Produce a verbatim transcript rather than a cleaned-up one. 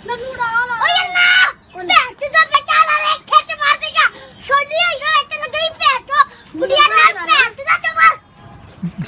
ਮੈਨੂੰ ਉਡਾ ਲਾ ਓਏ ਨਾ ਭੈਣ ਦਾ ਬੱਚਾ ਲਾ ਖਿੱਚ ਮਾਰ ਦੇਗਾ ਛੋਲੀ ਇਹਦੇ ਵਿੱਚ ਲੱਗੀ ਭੈਣ ਤੋਂ ਗੁੜੀਆ ਨਾਲ ਭੈਣ ਦਾ ਚਮਰ